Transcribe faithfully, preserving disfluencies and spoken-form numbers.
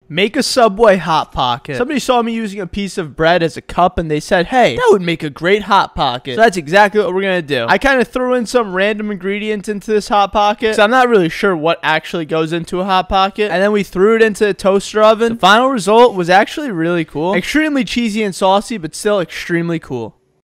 Make a Subway Hot Pocket. Somebody saw me using a piece of bread as a cup and they said, hey, that would make a great Hot Pocket. So that's exactly what we're going to do. I kind of threw in some random ingredients into this Hot Pocket, so I'm not really sure what actually goes into a Hot Pocket. And then we threw it into a toaster oven. The final result was actually really cool. Extremely cheesy and saucy, but still extremely cool.